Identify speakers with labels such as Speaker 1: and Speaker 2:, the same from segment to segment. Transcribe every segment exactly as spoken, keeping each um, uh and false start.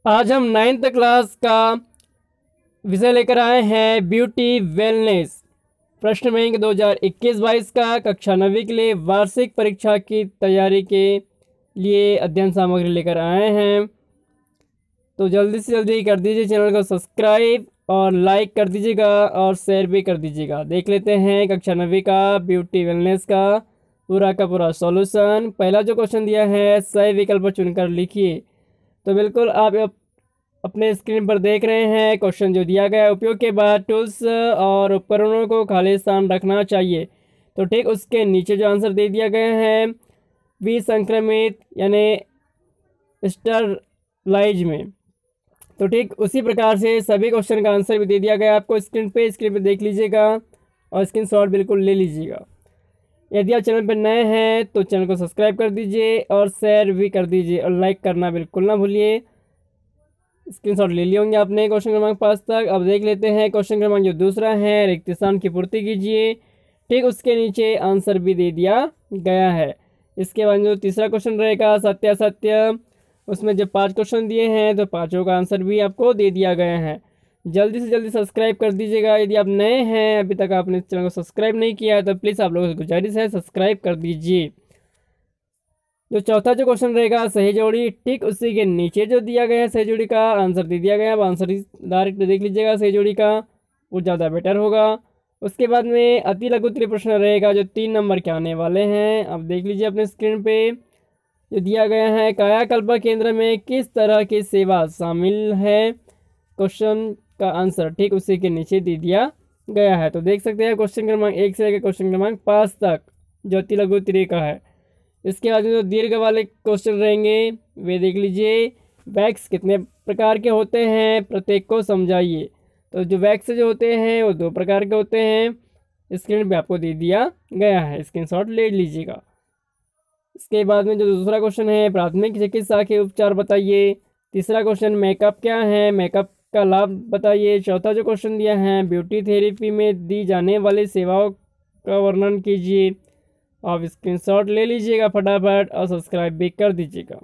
Speaker 1: आज हम ninth class का विषय लेकर आए हैं ब्यूटी वेलनेस। प्रश्न बैंक दो हज़ार इक्कीस बाईस का कक्षा नवीं के लिए वार्षिक परीक्षा की तैयारी के लिए अध्ययन सामग्री लेकर आए हैं। तो जल्दी से जल्दी कर दीजिए चैनल को सब्सक्राइब और लाइक कर दीजिएगा और शेयर भी कर दीजिएगा। देख लेते हैं कक्षा नवीं का ब्यूटी वेलनेस का पूरा का पूरा सॉल्यूशन। पहला जो क्वेश्चन दिया है सही विकल्प चुनकर लिखिए। तो बिल्कुल आप अपने स्क्रीन पर देख रहे हैं क्वेश्चन जो दिया गया है। उपयोग के बाद टूल्स और उपकरणों को खाली स्थान रखना चाहिए। तो ठीक उसके नीचे जो आंसर दे दिया गया है विसंक्रमित यानी स्टरलाइज में। तो ठीक उसी प्रकार से सभी क्वेश्चन का आंसर भी दे दिया गया आपको स्क्रीन पे। स्क्रीन पे देख लीजिएगा और स्क्रीनशॉट बिल्कुल ले लीजिएगा। यदि आप चैनल पर नए हैं तो चैनल को सब्सक्राइब कर दीजिए और शेयर भी कर दीजिए और लाइक करना बिल्कुल ना भूलिए। स्क्रीनशॉट ले लिए होंगे आपने क्वेश्चन क्रमांक पाँच तक। अब देख लेते हैं क्वेश्चन क्रमांक जो दूसरा है रिक्त स्थान की पूर्ति कीजिए। ठीक उसके नीचे आंसर भी दे दिया गया है। इसके बाद जो तीसरा क्वेश्चन रहेगा सत्य असत्य, उसमें जब पांच क्वेश्चन दिए हैं तो पांचों का आंसर भी आपको दे दिया गया है। जल्दी से जल्दी सब्सक्राइब कर दीजिएगा। यदि आप नए हैं अभी तक आपने चैनल को सब्सक्राइब नहीं किया है तो प्लीज़ आप लोगों से गुजारिश है सब्सक्राइब कर दीजिए। जो चौथा जो क्वेश्चन रहेगा सही जोड़ी, ठीक उसी के नीचे जो दिया गया है सही जोड़ी का आंसर दे दिया गया है। अब आंसर डायरेक्ट देख लीजिएगा सही जोड़ी का, वो ज़्यादा बेटर होगा। उसके बाद में अति लघु उत्तरीय प्रश्न रहेगा जो तीन नंबर के आने वाले हैं। अब देख लीजिए अपने स्क्रीन पे जो दिया गया है कायाकल्प केंद्र में किस तरह की सेवा शामिल है। क्वेश्चन का आंसर ठीक उसी के नीचे दे दिया गया है। तो देख सकते हैं क्वेश्चन क्रमांक एक से लेकर क्वेश्चन क्रमांक पाँच तक जो अति लघु उत्तरीय का है। इसके बाद जो दीर्घ वाले क्वेश्चन रहेंगे वे देख लीजिए। वैक्स कितने प्रकार के होते हैं प्रत्येक को समझाइए। तो जो वैक्स जो होते हैं वो दो प्रकार के होते हैं। स्क्रीन पे आपको दे दिया गया है, स्क्रीनशॉट ले लीजिएगा। इसके बाद में जो दूसरा क्वेश्चन है प्राथमिक चिकित्सा के उपचार बताइए। तीसरा क्वेश्चन मेकअप क्या है, मेकअप का लाभ बताइए। चौथा जो क्वेश्चन दिया है ब्यूटी थेरेपी में दी जाने वाली सेवाओं का वर्णन कीजिए। आप स्क्रीनशॉट ले लीजिएगा फटाफट और सब्सक्राइब भी कर दीजिएगा।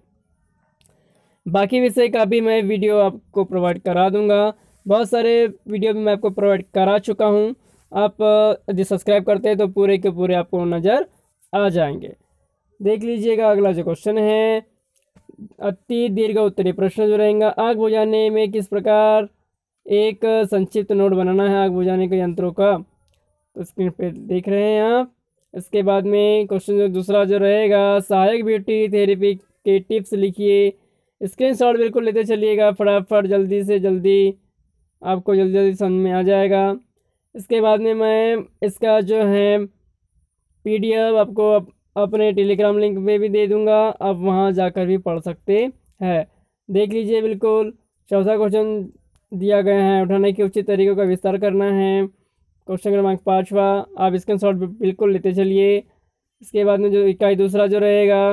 Speaker 1: बाकी विषय का भी मैं वीडियो आपको प्रोवाइड करा दूंगा। बहुत सारे वीडियो भी मैं आपको प्रोवाइड करा चुका हूं। आप यदि सब्सक्राइब करते हैं तो पूरे के पूरे आपको नज़र आ जाएंगे। देख लीजिएगा अगला जो क्वेश्चन है अति दीर्घ उत्तरीय प्रश्न जो रहेगा आग बुझाने में किस प्रकार एक संक्षिप्त नोट बनाना है आग बुझाने के यंत्रों का। तो स्क्रीन पे देख रहे हैं आप। इसके बाद में क्वेश्चन जो दूसरा जो रहेगा सहायक ब्यूटी थेरेपी के टिप्स लिखिए। स्क्रीनशॉट बिल्कुल लेते चलिएगा फटाफट, जल्दी से जल्दी आपको जल्दी जल्दी समझ में आ जाएगा। इसके बाद में मैं इसका जो है पीडीएफ आपको अप, अपने टेलीग्राम लिंक पे भी दे दूंगा, आप वहां जाकर भी पढ़ सकते हैं। देख लीजिए बिल्कुल। चौथा क्वेश्चन दिया गया है उठाने के उचित तरीकों का विस्तार करना है। क्वेश्चन क्रमांक पाँचवा आप स्क्रीनशॉट बिल्कुल लेते चलिए। इसके बाद में जो इकाई दूसरा जो रहेगा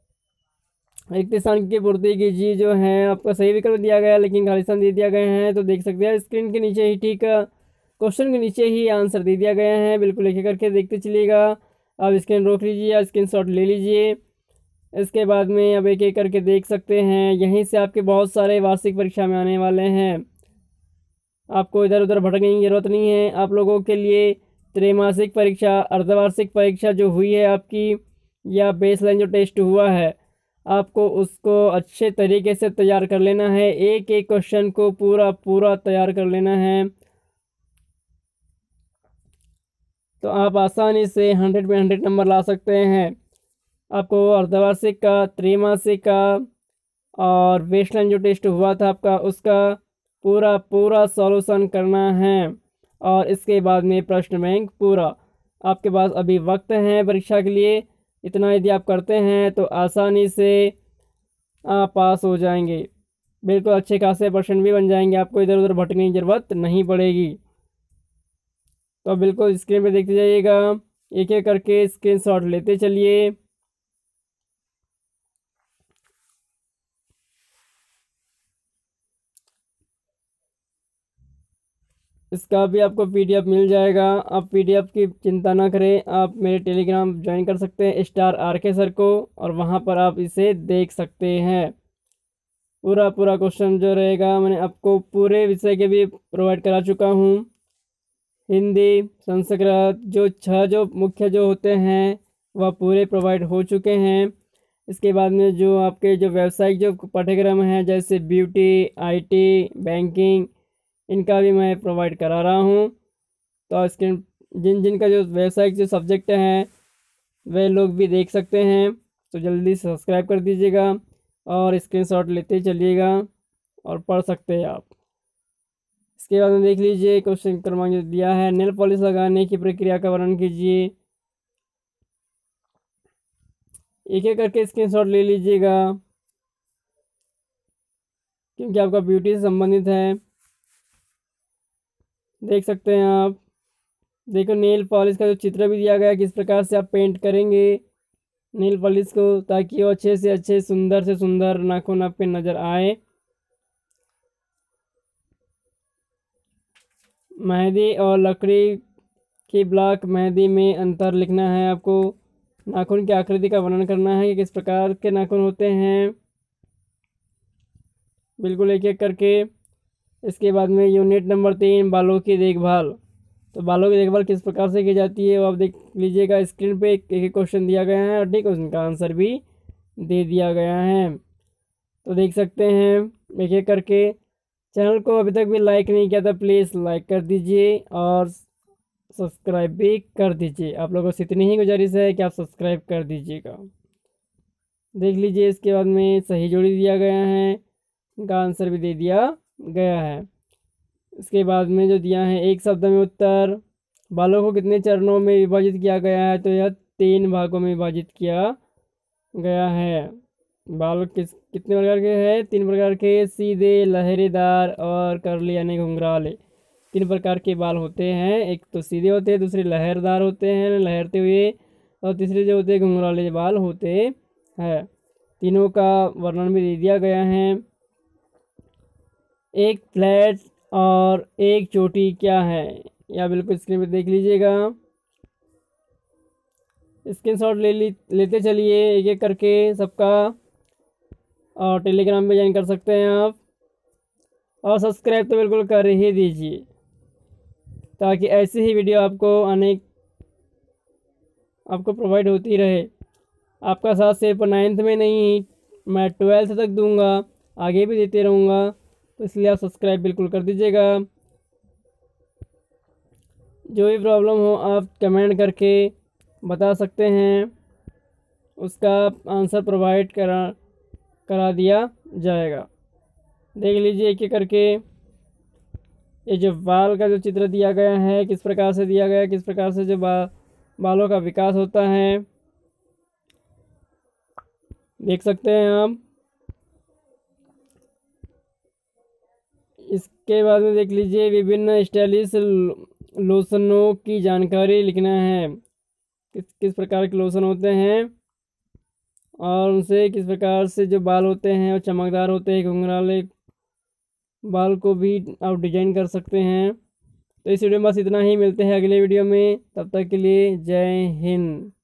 Speaker 1: रिक्त स्थान की पूर्ति कीजिए जो है आपका सही विकल्प दिया गया है लेकिन खाली स्थान दे दिया गया है। तो देख सकते हैं स्क्रीन के नीचे ही ठीक क्वेश्चन के नीचे ही आंसर दे दिया गया है। बिल्कुल एक एक करके देखते चलिएगा। आप स्क्रीन रोक लीजिए या स्क्रीनशॉट ले लीजिए। इसके बाद में अब एक एक करके देख सकते हैं। यहीं से आपके बहुत सारे वार्षिक परीक्षा में आने वाले हैं। आपको इधर उधर भटकने की जरूरत नहीं है। आप लोगों के लिए त्रैमासिक परीक्षा, अर्धवार्षिक परीक्षा जो हुई है आपकी या बेसलाइन जो टेस्ट हुआ है आपको उसको अच्छे तरीके से तैयार कर लेना है। एक एक क्वेश्चन को पूरा पूरा तैयार कर लेना है तो आप आसानी से हंड्रेड में हंड्रेड नंबर ला सकते हैं। आपको अर्धवार्षिक का, त्रैमासिक का और बेसलाइन जो टेस्ट हुआ था आपका उसका पूरा पूरा सॉल्यूशन करना है। और इसके बाद में प्रश्न बैंक पूरा। आपके पास अभी वक्त है परीक्षा के लिए। इतना यदि आप करते हैं तो आसानी से आप पास हो जाएंगे। बिल्कुल अच्छे खासे परसेंट भी बन जाएंगे। आपको इधर उधर भटकने की ज़रूरत नहीं पड़ेगी। तो बिल्कुल स्क्रीन पे देखते जाइएगा, एक एक करके स्क्रीनशॉट लेते चलिए। इसका भी आपको पीडीएफ मिल जाएगा। आप पीडीएफ की चिंता ना करें, आप मेरे टेलीग्राम ज्वाइन कर सकते हैं स्टार आर के सर को और वहाँ पर आप इसे देख सकते हैं। पूरा पूरा क्वेश्चन जो रहेगा मैंने आपको पूरे विषय के भी प्रोवाइड करा चुका हूँ। हिंदी, संस्कृत, जो छह जो मुख्य जो होते हैं वह पूरे प्रोवाइड हो चुके हैं। इसके बाद में जो आपके जो व्यावसायिक जो पाठ्यक्रम हैं जैसे ब्यूटी, आईटी, बैंकिंग, इनका भी मैं प्रोवाइड करा रहा हूँ। तो इसके जिन जिन का जो व्यावसायिक जो सब्जेक्ट हैं वे लोग भी देख सकते हैं। तो जल्दी सब्सक्राइब कर दीजिएगा और स्क्रीनशॉट लेते चलिएगा और पढ़ सकते हैं आप। इसके बाद में देख लीजिए क्वेश्चन क्रमांक जो दिया है, नेल पॉलिश लगाने की प्रक्रिया का वर्णन कीजिए। एक एक करके स्क्रीनशॉट ले लीजिएगा क्योंकि आपका ब्यूटी से संबंधित है। देख सकते हैं आप। देखो नेल पॉलिश का जो चित्र भी दिया गया है, किस प्रकार से आप पेंट करेंगे नेल पॉलिश को ताकि वो अच्छे से अच्छे सुंदर से सुंदर नाखून आपके नज़र आए। मेहंदी और लकड़ी की ब्लॉक मेहंदी में अंतर लिखना है आपको। नाखून की आकृति का वर्णन करना है कि किस प्रकार के नाखून होते हैं, बिल्कुल एक एक करके। इसके बाद में यूनिट नंबर तीन, बालों की देखभाल। तो बालों की देखभाल किस प्रकार से की जाती है वो आप देख लीजिएगा। स्क्रीन पे एक एक क्वेश्चन दिया गया है और ठीक उनका आंसर भी दे दिया गया है। तो देख सकते हैं एक एक करके। चैनल को अभी तक भी लाइक नहीं किया था प्लीज़ लाइक कर दीजिए और सब्सक्राइब भी कर दीजिए। आप लोगों से इतनी ही गुजारिश है कि आप सब्सक्राइब कर दीजिएगा। देख लीजिए इसके बाद में सही जोड़ी दिया गया है, इनका आंसर भी दे दिया गया है। इसके बाद में जो दिया है एक शब्द में उत्तर। बालों को कितने चरणों में विभाजित किया गया है, तो यह तीन भागों में विभाजित किया गया है। बाल किस कितने प्रकार के हैं, तीन प्रकार के, सीधे, लहरेदार और कर्ली यानी घुंघराले। तीन प्रकार के बाल होते हैं, एक तो सीधे होते हैं, दूसरे लहरदार होते हैं लहरते हुए, और तीसरे जो होते हैं घुंघराले बाल होते हैं। तीनों का वर्णन भी दे दिया गया है। एक फ्लैट और एक चोटी क्या है, या बिल्कुल स्क्रीन पे देख लीजिएगा। स्क्रीनशॉट ले ली लेते चलिए एक एक करके सबका, और टेलीग्राम में ज्वाइन कर सकते हैं आप, और सब्सक्राइब तो बिल्कुल कर ही दीजिए ताकि ऐसी ही वीडियो आपको अनेक आपको प्रोवाइड होती रहे। आपका साथ सिर्फ नाइन्थ में नहीं मैं ट्वेल्थ तक दूंगा, आगे भी देते रहूँगा, तो इसलिए आप सब्सक्राइब बिल्कुल कर दीजिएगा। जो भी प्रॉब्लम हो आप कमेंट करके बता सकते हैं, उसका आंसर प्रोवाइड करा करा दिया जाएगा। देख लीजिए एक एक करके। ये जो बाल का जो चित्र दिया गया है किस प्रकार से दिया गया है, किस प्रकार से जो बा, बालों का विकास होता है देख सकते हैं आप। इसके बाद में देख लीजिए विभिन्न स्टाइलिश लोशनों की जानकारी लिखना है, किस किस प्रकार के लोशन होते हैं और उनसे किस प्रकार से जो बाल होते हैं और चमकदार होते हैं। घुंघराले बाल को भी आप डिजाइन कर सकते हैं। तो इस वीडियो में बस इतना ही, मिलते हैं अगले वीडियो में, तब तक के लिए जय हिंद।